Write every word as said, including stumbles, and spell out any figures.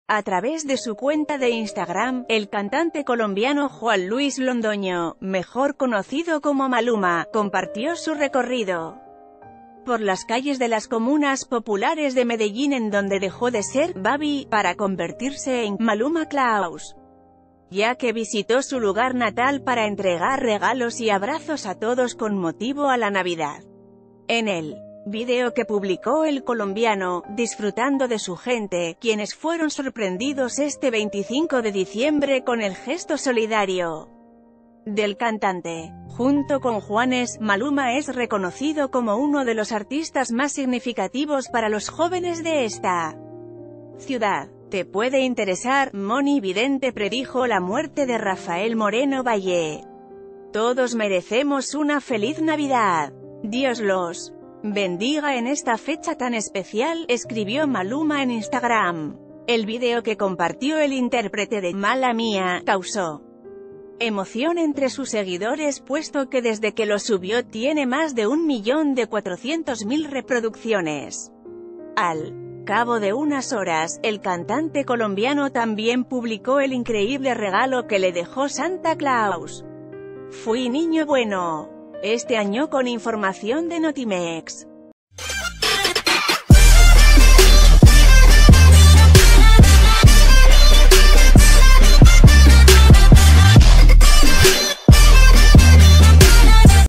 A través de su cuenta de Instagram, el cantante colombiano Juan Luis Londoño, mejor conocido como Maluma, compartió su recorrido por las calles de las comunas populares de Medellín, en donde dejó de ser Baby para convertirse en Maluma Claus, ya que visitó su lugar natal para entregar regalos y abrazos a todos con motivo a la Navidad. En el video que publicó el colombiano, disfrutando de su gente, quienes fueron sorprendidos este veinticinco de diciembre con el gesto solidario del cantante. Junto con Juanes, Maluma es reconocido como uno de los artistas más significativos para los jóvenes de esta ciudad. Te puede interesar. Moni Vidente predijo la muerte de Rafael Moreno Valle. Todos merecemos una feliz Navidad. Dios los bendiga en esta fecha tan especial, escribió Maluma en Instagram. El video que compartió el intérprete de Mala Mía causó emoción entre sus seguidores, puesto que desde que lo subió tiene más de un millón de cuatrocientas mil reproducciones. Al cabo de unas horas, el cantante colombiano también publicó el increíble regalo que le dejó Santa Claus. Fui niño bueno. Este año, con información de Notimex.